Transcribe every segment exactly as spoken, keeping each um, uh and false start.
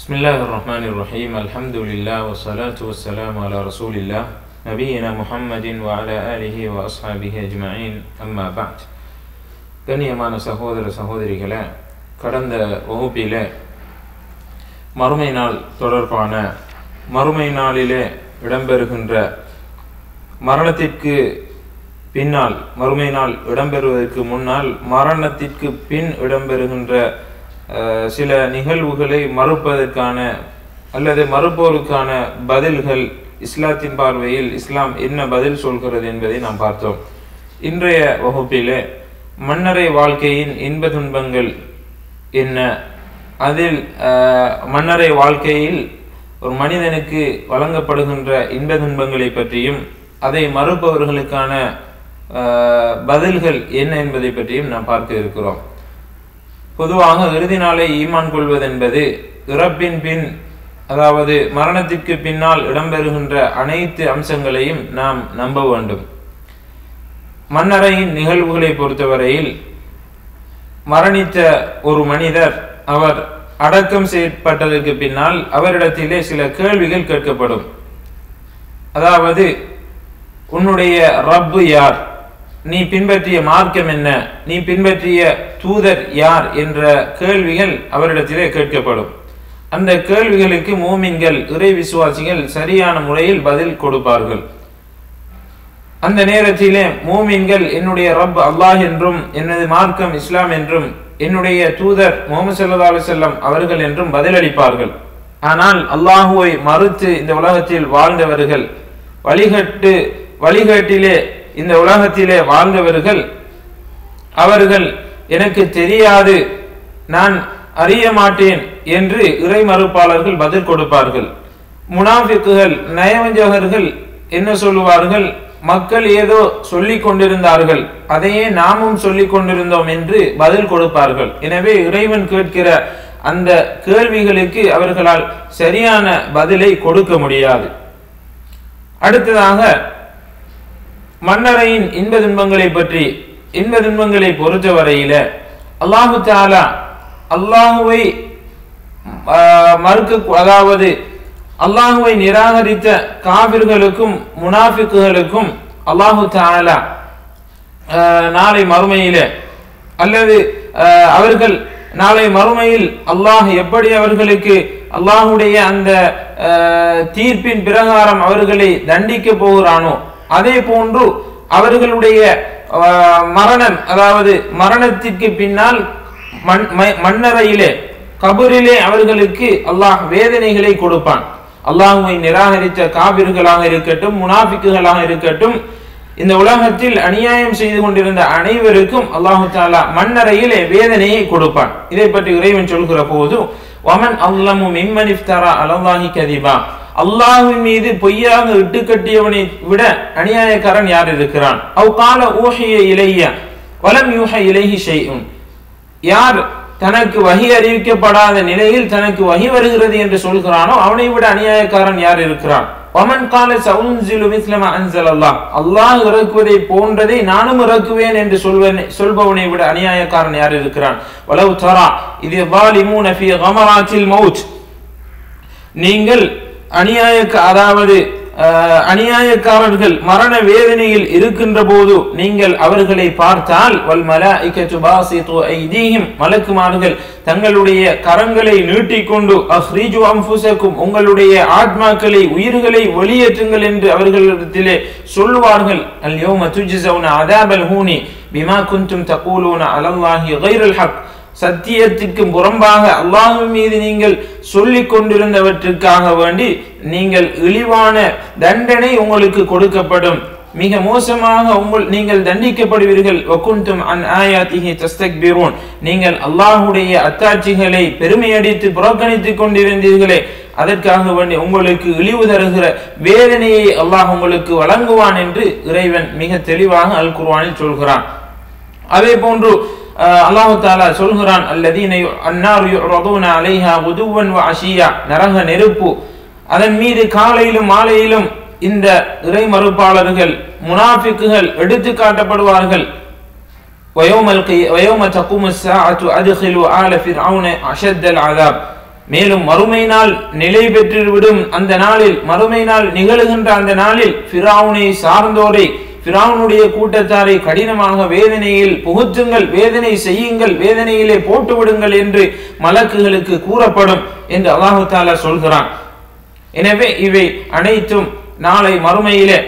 Bismillahirrahmanirrahim. Alhamdulillah wassalatu wassalamu ala rasulillah நபியினா முஹம்மதின் வ அலா ஆலிஹி வ அஸ்ஹாபிஹி அஜ்மஈன். அம்மா பஅத். கண்ணியமான சகோதர சகோதரிகளே, கடந்த வகுப்பிலே மறுமை நாள் தொடர்பான மறுமை நாளிலே இடம்பெறுகின்ற மரணத்திற்கு பின்னால் மறுமை நாள் இடம்பெறுவதற்கு முன்னால் மரணத்திற்கு பின் இடம்பெறுகின்ற சில நிகழ்வுகளை மறுப்பதற்கான அல்லது மறுப்போருக்கான பதில்கள் இஸ்லாத்தின் பார்வையில் இஸ்லாம் என்ன பதில் சொல்கிறது என்பதை நாம் பார்த்தோம். இன்றைய வகுப்பிலே மன்னரை வாழ்க்கையின் இன்ப துன்பங்கள் என்ன, அதில் மன்னரை வாழ்க்கையில் ஒரு மனிதனுக்கு வழங்கப்படுகின்ற இன்ப துன்பங்களை பற்றியும் அதை மறுப்பவர்களுக்கான பதில்கள் என்ன என்பதை பற்றியும் நாம் பார்க்க இருக்கிறோம். பொதுவாக இறுதி நாளை ஈமான் கொள்வதென்பது இறப்பின் பின், அதாவது மரணத்திற்கு பின்னால் இடம்பெறுகின்ற அனைத்து அம்சங்களையும் நாம் நம்ப வேண்டும். மன்னரையின் நிகழ்வுகளை பொறுத்தவரையில் மரணித்த ஒரு மனிதர் அவர் அடக்கம் செய்யப்பட்டதற்கு பின்னால் அவரிடத்திலே சில கேள்விகள் கேட்கப்படும். அதாவது, உன்னுடைய ரப்பு யார், நீ பின்பற்றிய மார்க்கம் என்ன, நீ பின்பற்றிய தூதர் யார் என்ற கேள்விகள் அவரிடத்திலே கேட்கப்படும். அந்த கேள்விகளுக்கு மூமின்கள் இறை விசுவாசிகள் சரியான முறையில் பதில் கொடுப்பார்கள். அந்த நேரத்திலே மூமின்கள் என்னுடைய ரப் அல்லாஹ் என்றும் எனது மார்க்கம் இஸ்லாம் என்றும் என்னுடைய தூதர் முஹம்மது ஸல்லல்லாஹு அலைஹி வஸல்லம் அவர்கள் என்றும் பதிலளிப்பார்கள். ஆனால் அல்லாஹுவை மறுத்து இந்த உலகத்தில் வாழ்ந்தவர்கள், வழிகட்டு வழிகட்டிலே இந்த உலகத்திலே வாழ்ந்தவர்கள், அவர்கள் எனக்கு தெரியாது, நான் அறிய மாட்டேன் என்று இறை மறுப்பாளர்கள் பதில் கொடுப்பார்கள். முனாஃபிக்குகள், நயவஞ்சகர்கள் என்ன சொல்லுவார்கள், மக்கள் ஏதோ சொல்லிக் கொண்டிருந்தார்கள், அதையே நாமும் சொல்லிக் கொண்டிருந்தோம் என்று பதில் கொடுப்பார்கள். எனவே இறைவன் கேட்கிற அந்த கேள்விகளுக்கு அவர்களால் சரியான பதிலை கொடுக்க முடியாது. அடுத்ததாக மன்னரையின் இன்ப துன்பங்களை பற்றி, இன்ப துன்பங்களை பொறுத்தவரையில அல்லாஹு தஆலா அல்லாஹுவை மறுக்க, அதாவது அல்லாஹுவை நிராகரித்த காபிர்களுக்கும் முனாஃபிக்குகளுக்கும் அல்லாஹு தஆலா நாளை மறுமையிலே அல்லது அவர்கள் நாளை மறுமையில் அல்லாஹ் எப்படி அவர்களுக்கு அல்லாஹுடைய அந்த தீர்ப்பின் பிரகாரம் அவர்களை தண்டிக்க போகிறானோ, அதே போன்று அவர்களுடைய மரணம், அதாவது மரணத்திற்கு பின்னால் மன்னரையிலே கபரிலே அவர்களுக்கு அல்லாஹ் வேதனைகளை கொடுப்பான். அல்லாஹுவை நிராகரித்த காபிர்களாக இருக்கட்டும், முனாஃபிக்குகளாக இருக்கட்டும், இந்த உலகத்தில் அநியாயம் செய்து கொண்டிருந்த அனைவருக்கும் அல்லாஹு தஆலா மன்னரையிலே வேதனையை கொடுப்பான். இதை பற்றி இறைவன் சொல்கிற போது, வமன் அல்லாஹு மிம்மன் இஃப்தரா அலல்லாஹி கதிபா, அல்லாஹ்வின் மீது பொய்யாக இட்டு கட்டியவனை விட அநியாயக்காரன் யார் இருக்கிறான். அவ் கால ஊஹிய இலைய வலம் யூஹ இலைஹி ஷைஉன், யார் தனக்கு வஹி அறிவிக்கப்படாத நிலையில் தனக்கு வஹி வருகிறது என்று சொல்கிறானோ அவனை விட அநியாயக்காரன் யார் இருக்கிறான். வமன் கால சஉன்ஸிலு மிஸ்ல மா அன்ஸலல்லாஹ், அல்லாஹ் இறக்குவதை போன்றதை நானும் இறக்குவேன் என்று சொல்வனை சொல்பவனை விட அநியாயக்காரன் யார் இருக்கிறான். வலவ் தரா இது ஸாலிமூன ஃபீ கமராத்தில் மௌத், நீங்கள் அநியாய அதாவது அநியாயக்காரர்கள் மரண வேதனையில் இருக்கின்ற போது நீங்கள் அவர்களை பார்த்தால், வல் மலாயிகத்து பாசிது ஐதீஹிம், மலக்குமார்கள் தங்களுடைய கரங்களை நீட்டிக்கொண்டு அஹ்ரிஜு அன்ஃபுஸக்கும், உங்களுடைய ஆத்மாக்களை உயிர்களை வெளியேற்றுங்கள் என்று அவர்களிடத்திலே சொல்வார்கள். அல் யௌம துஜ்ஸவுன அஸாபல் ஹூனி பிமா குன்தும் தகூலூன அலல்லாஹி கைரல் ஹக், சத்தியத்திற்கு புறம்பாக அல்லாஹ்வின் மீது நீங்கள் சொல்லிக் கொண்டிருந்தவற்றுக்காக வேண்டி நீங்கள் இழிவான தண்டனை உங்களுக்கு கொடுக்கப்படும், மிக மோசமாக உங்கள் நீங்கள் தண்டிக்கப்படுவீர்கள். வகுந்தும் அன் ஆயாத்திஹி தஸ்தக்பிரூன், நீங்கள் அல்லாஹ்வுடைய அத்தாட்சிகளை பெருமையடித்து புறக்கணித்துக் கொண்டிருந்தீர்களே, அதற்காக வேண்டி உங்களுக்கு இழிவு தருகிற வேதனையை அல்லாஹ் உங்களுக்கு வழங்குவான் என்று இறைவன் மிக தெளிவாக அல் குர்ஆனில் சொல்கிறான். அதே போன்று அல்லாஹு தஆலா சொல்கிறான், அல்லதீன அன்னாரு யுரதுன அலைஹா குதுவன் வ அஷியா, நரக நெருப்பு, அதன் மீது காலையிலும் மாலையிலும் இந்த இறை மறுப்பாளர்கள் முனாஃபிக்குகள் எடுத்து காட்டப்படுவார்கள். வயௌமல் கிய வயௌம தகுமு ஸாஅத்து அத்கிலு ஆல ஃபிர்அவுன அஷத்தல் அஸாப், மேலும் மறுமை நாள் நிலை பெற்றுவிடும் அந்த நாளில், மறுமை நாள் நிகழுகின்ற அந்த நாளில் ஃபிரௌனை சார்ந்தோரை, ஃபிரௌனுடைய கூட்டத்தாரை கடினமாக வேதனையில் புகுத்துங்கள், வேதனை செய்யுங்கள், வேதனையிலே போட்டு விடுங்கள் என்று மலக்குகளுக்கு கூறப்படும் என்று அல்லாஹு தஆலா சொல்கிறான். எனவே இவை அனைத்தும் நாளை மறுமையிலே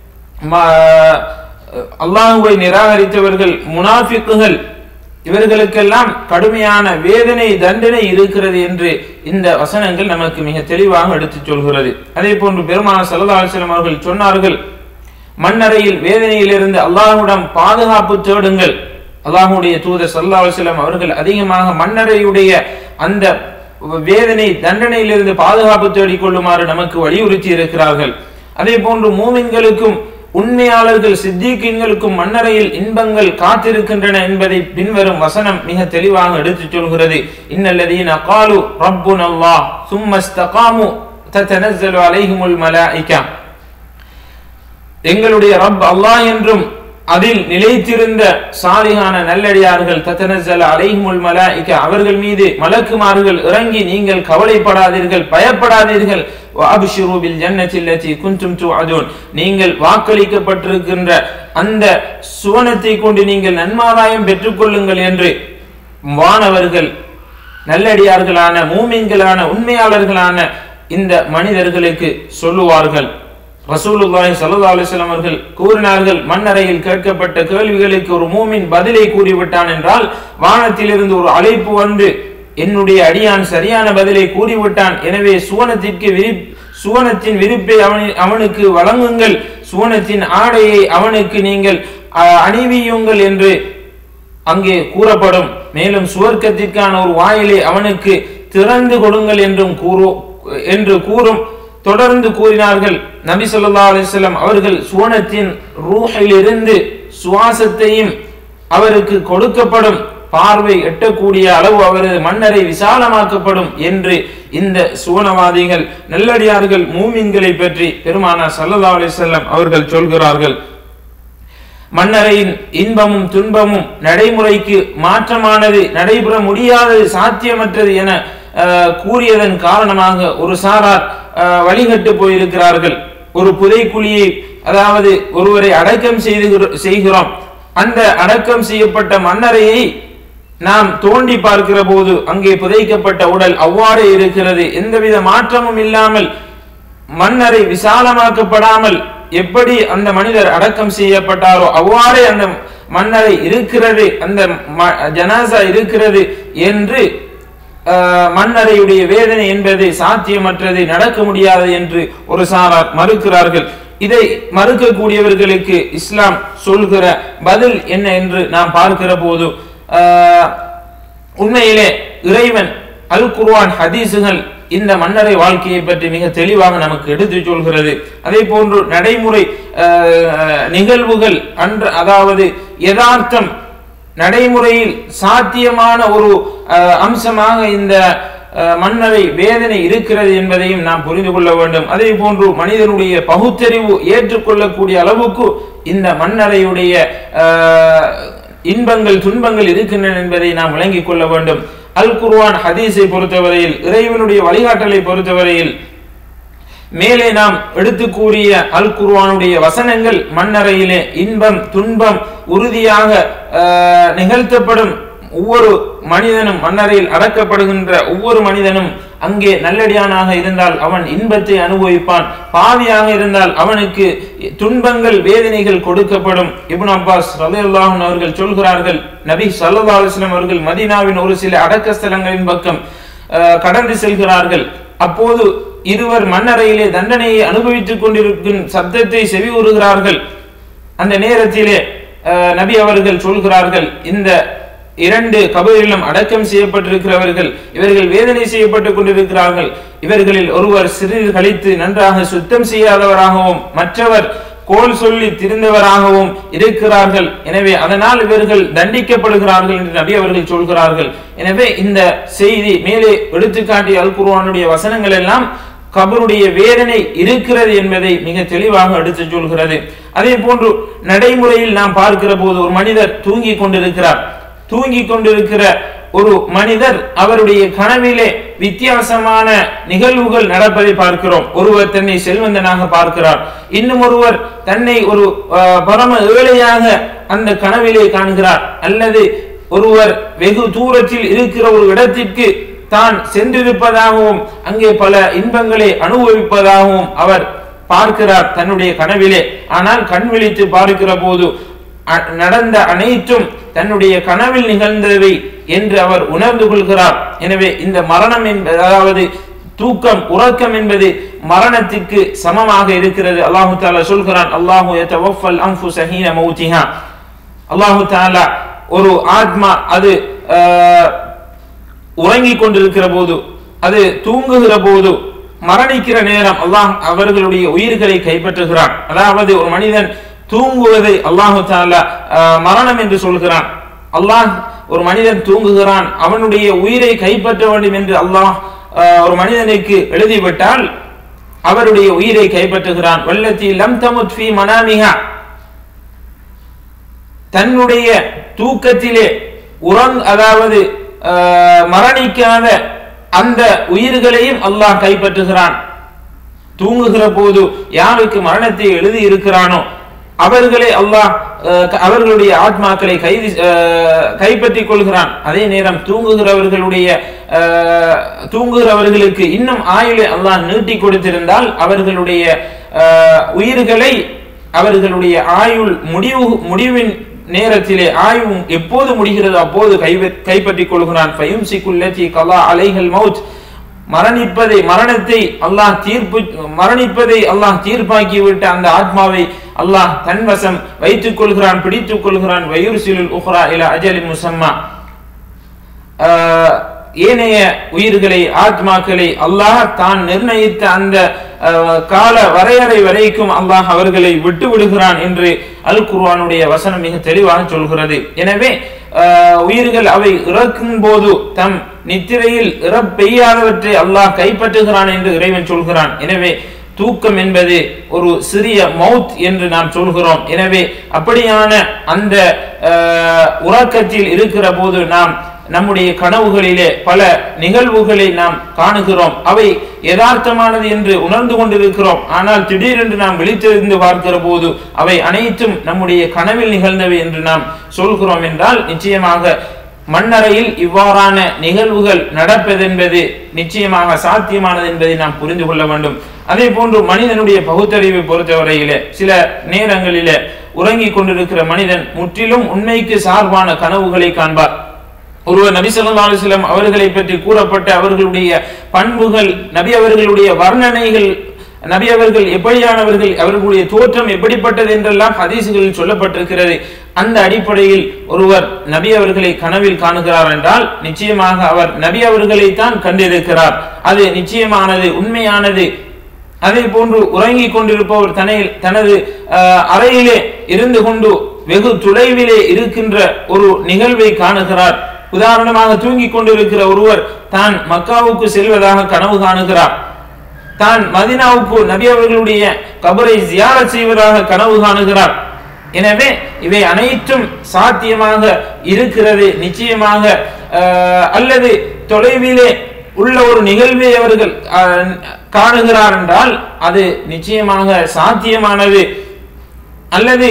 அல்லாஹ்வை நிராகரித்தவர்கள், முனாஃபிக்குகள், இவர்களுக்கெல்லாம் கடுமையான வேதனை தண்டனை இருக்கிறது என்று இந்த வசனங்கள் நமக்கு மிக தெளிவாக எடுத்துச் சொல்கிறது. அதே போன்று பெருமானார் ஸல்லல்லாஹு அலைஹி வஸல்லம் அவர்கள் சொன்னார்கள், மண்ணறையில் வேதனையிலிருந்து அல்லாஹ்விடம் பாதுகாப்பு தேடுங்கள். அல்லாஹ்வுடைய தூதர் ஸல்லல்லாஹு அலைஹி வஸல்லம் அவர்கள் அதிகமாக மண்ணறையுடைய அந்த வேதனை தண்டனையிலிருந்து பாதுகாப்பு தேடிக் கொள்ளுமாறு நமக்கு வலியுறுத்தி இருக்கிறார்கள். அதே போன்று மூமின்களுக்கும் உண்மையாளர்கள் சித்திகீன்களுக்கும் மண்ணறையில் இன்பங்கள் காத்திருக்கின்றன என்பதை பின்வரும் வசனம் மிக தெளிவாக எடுத்துச் சொல்கிறது. இன்னல்லதீன காலு ரப்புனல்லாஹ் சும்ம இஸ்தகாமு ததனஸ்ஸலு அலைஹிமுல் மலாயிகா, எங்களுடைய ரப் அல்லாஹ் என்றும் அதில் நிலைத்திருந்த சாலிகான நல்லடியார்கள், ததனஸ்ஸலு அலைஹிமுல் மலாயிகா, அவர்கள் மீது மலக்குமார்கள் இறங்கி நீங்கள் கவலைப்படாதீர்கள், பயப்படாதீர்கள், வஅப்ஷிரு பில் ஜன்னத்தி அல்லதி குன்தும் துஅதுன், நீங்கள் வாக்களிக்கப்பட்டிருக்கின்ற அந்த சுவனத்தை கொண்டு நீங்கள் நன்மாராயம் பெற்றுக்கொள்ளுங்கள் என்று வானவர்கள் நல்லடியார்களான மூமின்களான உண்மையாளர்களான இந்த மனிதர்களுக்கு சொல்லுவார்கள். ரசூலுல்லாஹி ஸல்லல்லாஹு அலைஹி வஸல்லம் அவர்கள் கூறினார்கள், மண்ணறையில் கேட்கப்பட்ட கேள்விகளுக்கு ஒரு மூமின் பதிலை கூறிவிட்டான் என்றால் வானத்திலிருந்து ஒரு அழைப்பு வந்து என்னுடைய அடியான் சரியான பதிலை கூறிவிட்டான், எனவே சுவனத்திற்கு விரி சுவனத்தின் விரிப்பை அவனி அவனுக்கு வழங்குங்கள், சுவனத்தின் ஆடையை அவனுக்கு நீங்கள் அணிவியுங்கள் என்று அங்கே கூறப்படும். மேலும் சுவர்க்கத்திற்கான ஒரு வாயிலை அவனுக்கு திறந்து கொடுங்கள் என்றும் கூறு என்று கூறும். தொடர்ந்து கூறினார்கள் நபி ஸல்லல்லாஹு அலைஹி வஸல்லம் அவர்கள், சுவனத்தின் ரூஹிலிருந்து சுவாசத்தையும் அவருக்கு கொடுக்கப்படும், பார்வை எட்டக்கூடிய அளவு அவரது மண்ணறை விசாலமாக்கப்படும் என்று இந்த சுவனவாதிகள் நல்லடியார்கள் மூமின்களை பற்றி பெருமானார் ஸல்லல்லாஹு அலைஹி வஸல்லம் அவர்கள் சொல்கிறார்கள். மண்ணறையின் இன்பமும் துன்பமும் நடைமுறைக்கு மாற்றமானது, நடைபெற முடியாதது, சாத்தியமற்றது என கூறியதன் காரணமாக ஒரு சாரார் வழிகட்டு போயிருக்கிறார்கள். ஒரு புதைக்குழியை, அதாவது ஒருவரை அடக்கம் செய்து செய்கிறோம், அந்த அடக்கம் செய்யப்பட்ட மண்ணறையை நாம் தோண்டி பார்க்கிற போது அங்கே புதைக்கப்பட்ட உடல் அவ்வாறு இருக்கிறது, எந்தவித மாற்றமும் இல்லாமல், மண்ணறை விசாலமாக்கப்படாமல் எப்படி அந்த மனிதர் அடக்கம் செய்யப்பட்டாரோ அவ்வாறே அந்த மண்ணறை இருக்கிறது, அந்த ஜனாசா இருக்கிறது என்று மண்ணறையுடைய வேதனை என்பது சாத்தியமற்றது, நடக்க முடியாது என்று ஒரு சாரார் மறுக்கிறார்கள். இதை மறுக்கக்கூடியவர்களுக்கு இஸ்லாம் சொல்கிற பதில் என்ன என்று நாம் பார்க்கிற போது, உண்மையிலே இறைவன் அல் குர்ஆன் ஹதீசுகள் இந்த மன்னரை வாழ்க்கையை பற்றி மிக தெளிவாக நமக்கு எடுத்து சொல்கிறது. அதே போன்று நடைமுறை நிகழ்வுகள் அன்று, அதாவது யதார்த்தம் நடைமுறையில் சாத்தியமான ஒரு அம்சமாக இந்த மன்னரை வேதனை இருக்கிறது என்பதையும் நாம் புரிந்து கொள்ள வேண்டும். அதே போன்று மனிதனுடைய பகுத்தறிவு ஏற்றுக்கொள்ளக்கூடிய அளவுக்கு இந்த மன்னரையுடைய இன்பங்கள் துன்பங்கள் இருக்கின்றன என்பதை நாம் விளங்கிக் கொள்ள வேண்டும். அல் குர்ஆன் ஹதீஸை பொறுத்தவரையில், இறைவனுடைய வழிகாட்டலை பொறுத்தவரையில் மேலே நாம் எடுத்து கூறிய அல் குர்ஆனுடைய வசனங்கள் மண்ணறையிலே இன்பம் துன்பம் உறுதியாக நிகழ்த்தப்படும். ஒவ்வொரு மனிதனும் மண்ணறையில் அடக்கப்படுகின்ற ஒவ்வொரு மனிதனும் அங்கே நல்லடியானாக இருந்தால் அவன் இன்பத்தை அனுபவிப்பான், பாவியாக இருந்தால் அவனுக்கு துன்பங்கள் வேதனைகள் கொடுக்கப்படும். இப்னு அப்பாஸ் ரலியல்லாஹு அன்ஹு அவர்கள் சொல்கிறார்கள், நபி ஸல்லல்லாஹு அலைஹி வஸல்லம் அவர்கள் மதீனாவின் ஒரு சில அடக்க ஸ்தலங்களின் பக்கம் கடந்து செல்கிறார்கள். அப்போது இருவர் மண்ணறையிலே தண்டனையை அனுபவித்துக் கொண்டிருக்கும் சப்தத்தை செவி கூறுகிறார்கள். அந்த நேரத்திலே நபி அவர்கள் சொல்கிறார்கள், இந்த இரண்டு கபரிலும் அடக்கம் செய்யப்பட்டிருக்கிறவர்கள் இவர்கள் வேதனை செய்யப்பட்டுக் கொண்டிருக்கிறார்கள். இவர்களில் ஒருவர் சிறிது கழித்து நன்றாக சுத்தம் செய்யாதவராகவும் மற்றவர் கோல் சொல்லி திரிந்தவராகவும் இருக்கிறார்கள். எனவே அதனால் இவர்கள் தண்டிக்கப்படுகிறார்கள் என்று நபி அவர்கள் சொல்கிறார்கள். எனவே இந்த செய்தி மேலே எடுத்துக்காட்டிய அல் குர்ஆனுடைய வசனங்கள் எல்லாம் கபருடைய வேதனை இருக்கிறது என்பதை மிக தெளிவாக எடுத்து சொல்கிறது. அதே போன்று நடைமுறையில் நாம் பார்க்கிற போது ஒரு மனிதர் தூங்கி கொண்டிருக்கிறார். தூங்கி கொண்டிருக்கிற ஒரு மனிதர் அவருடைய கனவிலே வித்தியாசமான நிகழ்வுகள் நடப்பதை பார்க்கிறோம். ஒருவர் தன்னை செல்வந்தனாக பார்க்கிறார், இன்னும் ஒருவர் தன்னை ஒரு பரம ஏழையாக அந்த கனவிலே காண்கிறார், அல்லது ஒருவர் வெகு தூரத்தில் இருக்கிற ஒரு இடத்திற்கு தான் சென்றிருப்பதாகவும் அங்கே பல இன்பங்களை அனுபவிப்பதாகவும் அவர் பார்க்கிறார் தன்னுடைய கனவிலே. ஆனால் கண் விழித்து பார்க்கிற போது நடந்த அனைத்தும் தன்னுடைய கனவில் நிகழ்ந்தவை என்று அவர் உணர்ந்து கொள்கிறார். எனவே இந்த மரணம் என்பது, அதாவது தூக்கம் உறக்கம் என்பது மரணத்திற்கு சமமாக இருக்கிறது. அல்லாஹு தஆலா சொல்கிறான், அல்லாஹு யதவஃபல் அன்ஃபுஸ ஹீன மௌத்திஹா. அல்லாஹு தஆலா ஒரு ஆத்மா அது உறங்கிக் கொண்டிருக்கிற போது, அது தூங்குகிற போது, மரணிக்கிற நேரம் அல்லாஹ் அவர்களுடைய உயிர்களை கைப்பற்றுகிறான். அதாவது ஒரு மனிதன் தூங்குவதை அல்லாஹு தஆலா மரணம் என்று சொல்கிறான். அல்லாஹ் ஒரு மனிதன் தூங்குகிறான், அவனுடைய உயிரை கைப்பற்ற வேண்டும் என்று அல்லாஹ் ஒரு மனிதனுக்கு எழுதிவிட்டால் அவருடைய உயிரை கைப்பற்றுகிறான். வல்லத்தி லம் தமுத் ஃபீ மனாமிஹா, தன்னுடைய தூக்கத்திலே உறங் அதாவது மரணிக்காத அந்த உயிர்களையும் அல்லாஹ் கைப்பற்றுகிறான். தூங்குகிற போது யாருக்கு மரணத்தை எழுதி இருக்கிறானோ அவர்களை அல்லாஹ் அவர்களுடைய ஆத்மாக்களை கைது கைப்பற்றிக் கொள்கிறான். அதே நேரம் தூங்குகிறவர்களுடைய தூங்குகிறவர்களுக்கு இன்னும் ஆயுளை அல்லாஹ் நீட்டி கொடுத்திருந்தால் அவர்களுடைய உயிர்களை அவர்களுடைய ஆயுள் முடிவு முடிவின் நேரத்திலே ஆயுள் எப்போது முடிகிறது அப்போது கை கைப்பற்றிக் கொள்கிறான். ஃபயும்சிகுல்லதி கலா அலைஹல் மௌத், மரணிப்பதை மரணத்தை அல்லாஹ் தீர்ப்பு மரணிப்பதை அல்லாஹ் தீர்ப்பாக்கி விட்ட அந்த ஆத்மாவை அல்லாஹ் தன்வசம் வைத்துக் கொள்கிறான், பிடித்துக் கொள்கிறான். வயுர்சிலுல் உக்ரா இலா அஜலின் முஸம்மா, ஏனைய உயிர்களை ஆத்மாக்களை அல்லாஹ் தான் நிர்ணயித்த அந்த கால வரையறை வரைக்கும் அல்லாஹ் அவர்களை விட்டு விடுகிறான் என்று அல் குர்ஆனுடைய வசனம் மிக தெளிவாக சொல்கிறது. எனவே உயிர்கள் அவை இறக்கும் போது தம் நித்திரையில் இறப்பெய்யாதவற்றை அல்லாஹ் கைப்பற்றுகிறான் என்று இறைவன் சொல்கிறான். எனவே தூக்கம் என்பது ஒரு சிறிய மௌத் என்று நாம் சொல்கிறோம். எனவே அப்படியான அந்த உறக்கத்தில் இருக்கிற போது நாம் நம்முடைய கனவுகளிலே பல நிகழ்வுகளை நாம் காணுகிறோம். அவை யதார்த்தமானது என்று உணர்ந்து கொண்டிருக்கிறோம். ஆனால் திடீரென்று நாம் விழித்திருந்து பார்க்கிற போது அவை அனைத்தும் நம்முடைய கனவில் நிகழ்ந்தவை என்று நாம் சொல்கிறோம் என்றால் நிச்சயமாக மண்ணறையில் இவ்வாறான நிகழ்வுகள் நடப்பதென்பது நிச்சயமாக சாத்தியமானது என்பதை நாம் புரிந்து கொள்ள வேண்டும். அதே போன்று மனிதனுடைய பகுத்தறிவை பொறுத்தவரையிலே சில நேரங்களிலே உறங்கிக் கொண்டிருக்கிற மனிதன் முற்றிலும் உண்மைக்கு சார்பான கனவுகளை காண்பார். ஒருவர் நபி ஸல்லல்லாஹு அலைஹி வஸல்லம் அவர்களை பற்றி கூறப்பட்ட அவர்களுடைய பண்புகள், நபி அவர்களுடைய வர்ணனைகள், நபி அவர்கள் எப்படியானவர்கள், அவர்களுடைய தோற்றம் எப்படிப்பட்டது என்றெல்லாம் ஹதீஸ்களில் சொல்லப்பட்டிருக்கிறது. அந்த அடிப்படையில் ஒருவர் நபி அவர்களை கனவில் காணுகிறார் என்றால் நிச்சயமாக அவர் நபி அவர்களை தான் கண்டிருக்கிறார். அது நிச்சயமானது, உண்மையானது. அதே போன்று உறங்கிக் கொண்டிருப்பவர் தன்னை தனது அறையிலே இருந்து கொண்டு வெகு தொலைவிலே இருக்கின்ற ஒரு நிகழ்வை காணுகிறார். உதாரணமாக தூங்கிக் கொண்டிருக்கிற ஒருவர் தான் மக்காவுக்கு செல்வதாக கனவு காணுகிறார், தான் மதீனாவுக்கு நபி அவர்களுடைய கபரை ஜியாரத் செய்வதாக கனவு காணுகிறார். எனவே இவை அனைத்தும் சாத்தியமாக இருக்கிறது நிச்சயமாக. அல்லது தொலைவிலே உள்ள ஒரு நிகழ்வை அவர்கள் காணுகிறார் என்றால் அது நிச்சயமாக சாத்தியமானது. அல்லது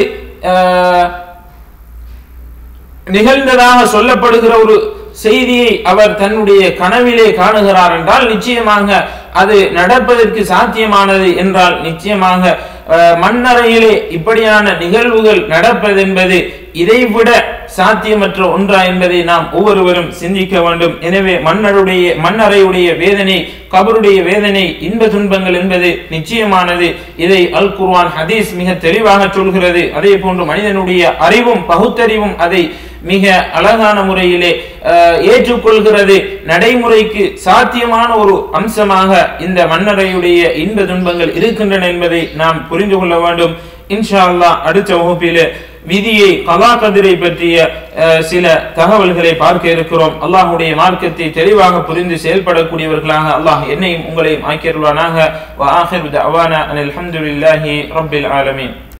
நிகழ்ந்ததாக சொல்லப்படுகிற ஒரு செய்தியை அவர் தன்னுடைய கனவிலே காணுகிறார் என்றால் நிச்சயமாக அது நடப்பதற்கு சாத்தியமானது என்றால் நிச்சயமாக மண்ணறையிலே இப்படியான நிகழ்வுகள் நடப்பதென்பது இதைவிட சாத்தியமற்ற ஒன்றா என்பதை நாம் ஒவ்வொருவரும் சிந்திக்க வேண்டும். எனவே மன்னருடைய மண்ணறையுடைய வேதனை, கபருடைய வேதனை, இன்ப துன்பங்கள் என்பது நிச்சயமானது. இதை அல் குர்ஆன் ஹதீஸ் மிக தெளிவாக சொல்கிறது. அதே போன்று மனிதனுடைய அறிவும் பகுத்தறிவும் அதை மிக அழகான முறையிலே ஏற்றுக்கொள்கிறது. நடைமுறைக்கு சாத்தியமான ஒரு அம்சமாக இந்த மன்னரையுடைய இன்ப துன்பங்கள் இருக்கின்றன என்பதை நாம் புரிந்து கொள்ள வேண்டும். இன்ஷா அல்லாஹ் அடுத்த வகுப்பிலே விதியை, கலா கதிரை பற்றிய சில தகவல்களை பார்க்க இருக்கிறோம். அல்லாஹுடைய மார்க்கத்தை தெளிவாக புரிந்து செயல்படக்கூடியவர்களாக அல்லாஹ் என்னையும் உங்களையும் ஆக்கியருள்வானாக. வ ஆகிரு தஅவானா அனில் ஹம்துலில்லாஹி ரப்பில் ஆலமீன்.